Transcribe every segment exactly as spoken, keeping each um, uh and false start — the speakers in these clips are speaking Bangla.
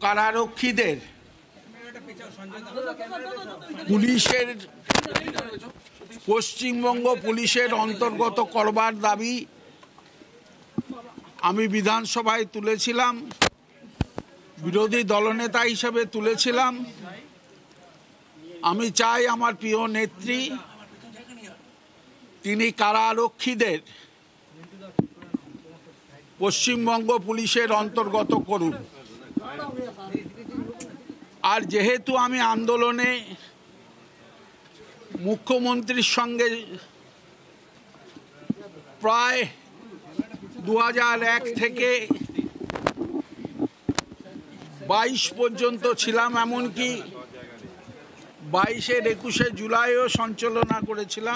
কারারক্ষীদের পুলিশের পশ্চিমবঙ্গ পুলিশের অন্তর্গত করবার দাবি আমি বিধানসভায় তুলেছিলাম, বিরোধী দলনেতা হিসেবে তুলেছিলাম। আমি চাই আমার প্রিয় নেত্রী তিনি কারারক্ষীদের পশ্চিমবঙ্গ পুলিশের অন্তর্গত করুন। আর যেহেতু আমি আন্দোলনে মুখ্যমন্ত্রীর সঙ্গে প্রায় দু হাজার এক থেকে বাইশ পর্যন্ত ছিলাম, এমনকি বাইশের একুশে জুলাইও সঞ্চালনা করেছিলাম,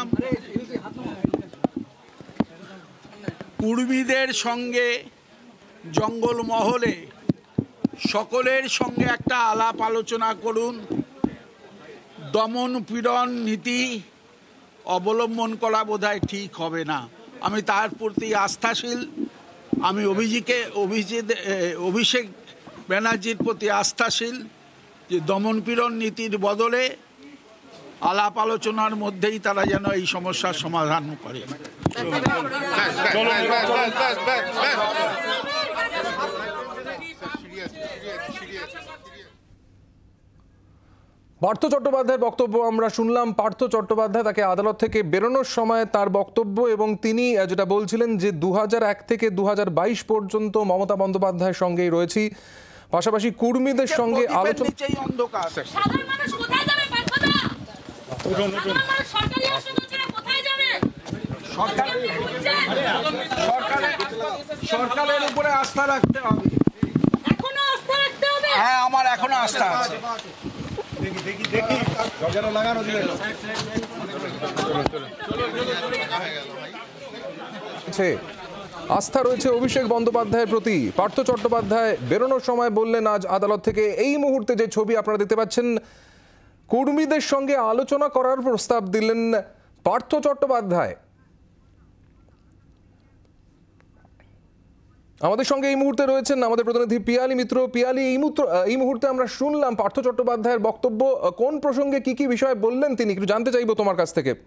কুর্মীদের সঙ্গে জঙ্গলমহলে সকলের সঙ্গে একটা আলাপ আলোচনা করুন। দমন পীড়ন নীতি অবলম্বন করা বোধহয় ঠিক হবে না। আমি তার প্রতি আস্থাশীল। আমি অভিজিকে অভিজিৎ অভিষেক ব্যানার্জির প্রতি আস্থাশীল যে দমন পীড়ন নীতির বদলে আলাপ আলোচনার মধ্যেই তারা যেন এই সমস্যার সমাধান করে। পার্থ চট্টোপাধ্যায়ের বক্তব্য আমরা শুনলাম। পার্থ চট্টোপাধ্যায় তাকে আদালত থেকে বেরোনোর সময় তার বক্তব্য, এবং তিনি যেটা বলছিলেন যে দু হাজার এক থেকে দু হাজার বাইশ পর্যন্ত মমতা বন্দ্যোপাধ্যায়ের সঙ্গেই রয়েছি, পাশাপাশি কুর্মীদের সঙ্গে আলোচনা। সরকারের উপরে আস্থা রাখতে হবে। হ্যাঁ, আমার এখনো আস্থা আছে। আস্থা রয়েছে অভিষেক বন্দ্যোপাধ্যায়ের প্রতি। পার্থ চট্টোপাধ্যায় বেরোনোর সময় বললেন আজ আদালত থেকে, এই মুহূর্তে যে ছবি আপনারা দেখতে পাচ্ছেন, কর্মীদের সঙ্গে আলোচনা করার প্রস্তাব দিলেন পার্থ চট্টোপাধ্যায়। আমাদের সঙ্গে এই মুহূর্তে রয়েছেন আমাদের প্রতিনিধি পিয়ালি মিত্র। পিয়ালি, এই মুহূর্তে এই মুহূর্তে আমরা শুনলাম পার্থ চট্টোপাধ্যায়ের বক্তব্য। কোন প্রসঙ্গে কি কি বিষয় বললেন তিনি, একটু জানতে চাইবো তোমার কাছ থেকে।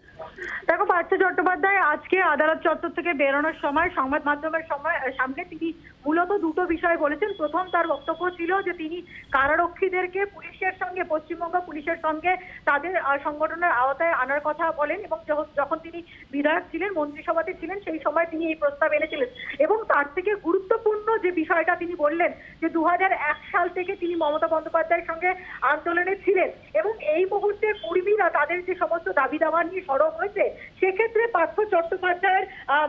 দেখো, পার্থ চট্টোপাধ্যায় আজকে আদালত চত্বর থেকে বেরোনোর সময় সংবাদ মাধ্যমের সময় সামনে তিনি মূলত দুটো বিষয় বলেছেন। প্রথম, তার বক্তব্য ছিল যে তিনি কারারক্ষীদেরকে পুলিশের সঙ্গে, পশ্চিমবঙ্গ পুলিশের সঙ্গে তাদের সংগঠনের আওতায় আনার কথা বলেন, এবং যখন তিনি বিধায়ক ছিলেন, মন্ত্রিসভাতে ছিলেন, সেই সময় তিনি এই প্রস্তাব এনেছিলেন। এবং তার থেকে গুরুত্বপূর্ণ যে বিষয়টা তিনি বললেন যে দু হাজার এক সাল থেকে তিনি মমতা বন্দ্যোপাধ্যায়ের সঙ্গে আন্দোলনে ছিলেন, এবং এই মুহূর্তে কর্মীরা তাদের যে সমস্ত দাবি দাবা নিয়ে সরব হয়েছে, সেক্ষেত্রে পার্থ চট্টোপাধ্যায়ের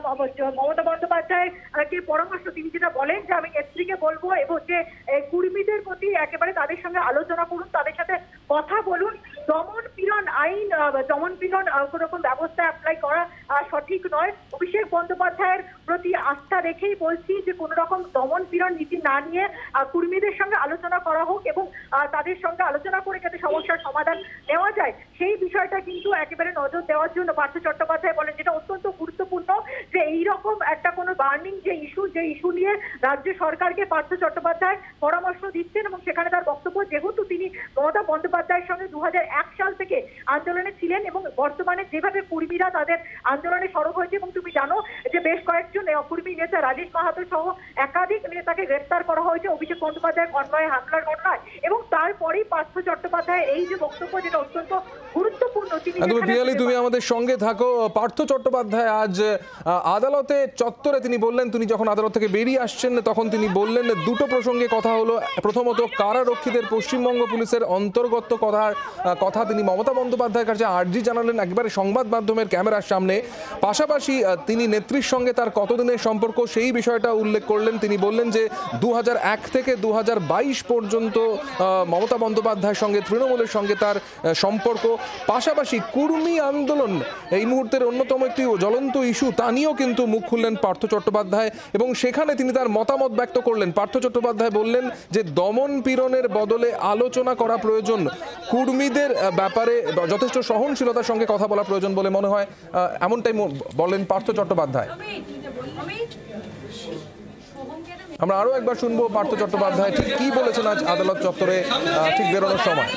মমতা বন্দ্যোপাধ্যায়ের যে পরামর্শ, তিনি যেটা বলেন যে আমি নেত্রীকে বলবো এবং যে কর্মীদের প্রতি একেবারে তাদের সঙ্গে আলোচনা করুন, তাদের সাথে কথা বলুন। দমন পীড়ন আইন, দমন পীড়ন কোন রকম ব্যবস্থা অ্যাপ্লাই করা সঠিক নয়। অভিষেক বন্দ্যোপাধ্যায়ের প্রতি আস্থা রেখেই বলছি যে কোন রকম দমন পীড়ন নীতি না নিয়ে কর্মীদের সঙ্গে আলোচনা করা হোক, এবং তাদের সঙ্গে আলোচনা করে যাতে সমস্যার সমাধান নেওয়া যায়, সেই বিষয়টা কিন্তু একেবারে নজর দেওয়ার জন্য পার্থ চট্টোপাধ্যায় বলেন। যেটা অত্যন্ত গুরুত্বপূর্ণ যে এইরকম একটা কোনো বার্নিং যে ইস্যু, যে ইস্যু নিয়ে রাজ্য সরকারকে পার্থ চট্টোপাধ্যায় পরামর্শ দিচ্ছেন, এবং সেখানে তার বক্তব্য, যেহেতু তিনি মমতা বন্দ্যোপাধ্যায়ের সঙ্গে দু হাজার এক সাল থেকে আন্দোলনে ছিলেন, এবং বর্তমানে যেভাবে কর্মীরা তাদের আন্দোলনে সরব হয়েছে, এবং তুমি জানো যে বেশ কয়েকজন কর্মী নেতা, রাজেশ মাহাতো সহ একাধিক নেতাকে গ্রেপ্তার করা হয়েছে অভিষেক বন্দ্যোপাধ্যায়ের কনভয়ে হামলার ঘটনায়, এবং তারপরেই পার্থ চট্টোপাধ্যায় এই যে বক্তব্য, যেটা অত্যন্ত গুরুত্বপূর্ণ। পিয়ালি, তুমি আমাদের সঙ্গে থাকো। পার্থ চট্টোপাধ্যায় আজ আদালতে চত্বরে তিনি বললেন, তিনি যখন আদালত থেকে বেরিয়ে আসছেন তখন তিনি বললেন দুটো প্রসঙ্গে কথা হলো। প্রথমত, কারারক্ষীদের পশ্চিমবঙ্গ পুলিশের অন্তর্গত কথার কথা তিনি মমতা বন্দ্যোপাধ্যায়ের কাছে আর্জি জানালেন একবারে সংবাদ মাধ্যমের ক্যামেরার সামনে। পাশাপাশি তিনি নেত্রীর সঙ্গে তার কতদিনের সম্পর্ক সেই বিষয়টা উল্লেখ করলেন। তিনি বললেন যে দু হাজার এক থেকে দু হাজার বাইশ পর্যন্ত মমতা বন্দ্যোপাধ্যায়ের সঙ্গে, তৃণমূলের সঙ্গে তার সম্পর্ক। পাশাপাশি কুর্মী আন্দোলন এই মুহূর্তের অন্যতম একটি জ্বলন্ত ইস্যু, তা নিয়েও কিন্তু মুখ খুললেন পার্থ চট্টোপাধ্যায়, এবং সেখানে তিনি তার মতামত ব্যক্ত করলেন। পার্থ চট্টোপাধ্যায় বললেন যে দমন পীড়নের বদলে আলোচনা করা প্রয়োজন, কুর্মীদের ব্যাপারে যথেষ্ট সহনশীলতার সঙ্গে কথা বলা প্রয়োজন বলে মনে হয়, এমনটাই বলেন পার্থ চট্টোপাধ্যায়। আমরা আরো একবার শুনবো পার্থ চট্টোপাধ্যায় ঠিক কি বলেছেন আজ আদালত চত্বরে ঠিক বেরোনোর সময়।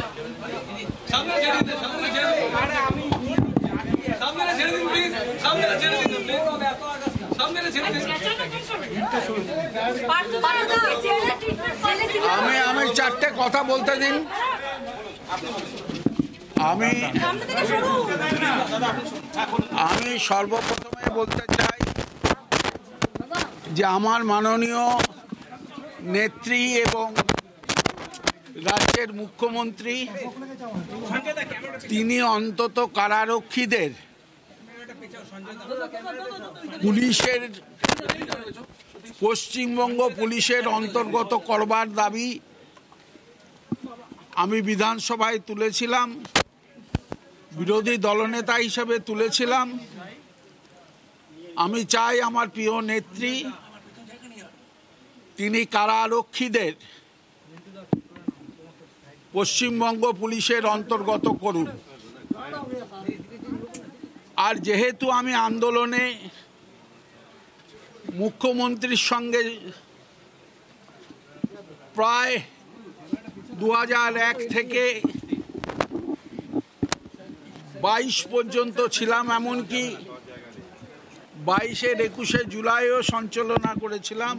আমি আমি চারটে কথা বলতে দিন। আমি আমি সর্বপ্রথমে বলতে চাই যে আমার মাননীয় নেত্রী এবং রাজ্যের মুখ্যমন্ত্রী তিনি অন্তত কারারক্ষীদের পুলিশের পশ্চিমবঙ্গ পুলিশের অন্তর্গত করবার দাবি আমি বিধানসভায় তুলেছিলাম, বিরোধী দলনেতা হিসেবে তুলেছিলাম। আমি চাই আমার প্রিয় নেত্রী তিনি কারারক্ষীদের পশ্চিমবঙ্গ পুলিশের অন্তর্গত করুন। আর যেহেতু আমি আন্দোলনে মুখ্যমন্ত্রীর সঙ্গে প্রায় দু হাজার এক থেকে বাইশ পর্যন্ত ছিলাম, এমনকি বাইশের একুশে জুলাইও সঞ্চালনা করেছিলাম,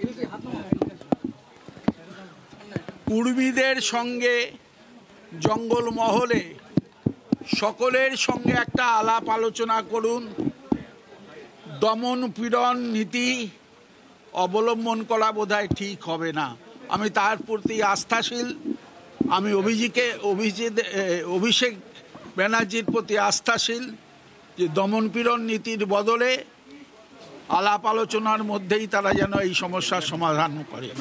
কুর্মীদের সঙ্গে জঙ্গলমহলে সকলের সঙ্গে একটা আলাপ আলোচনা করুন। দমন পীড়ন নীতি অবলম্বন করা বোধহয় ঠিক হবে না। আমি তার প্রতি আস্থাশীল। আমি অভিজিকে অভিজিৎ অভিষেক ব্যানার্জির প্রতি আস্থাশীল যে দমন পীড়ন নীতির বদলে আলাপ আলোচনার মধ্যেই তারা যেন এই সমস্যার সমাধান করে।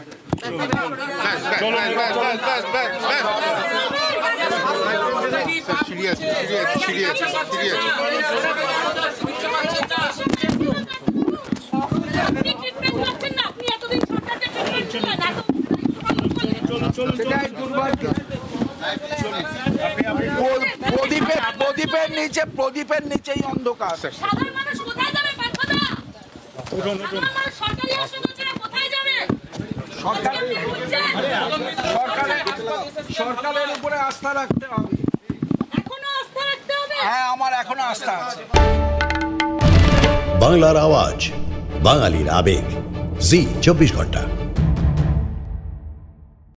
প্রদীপের প্রদীপের নিচে প্রদীপের নিচেই অন্ধকার। সরকারের উপরে আস্থা রাখতে হবে। হ্যাঁ, আমার এখনো আস্থা আছে। বাংলার আওয়াজ, বাঙালির আবেগ, জি চব্বিশ ঘন্টা।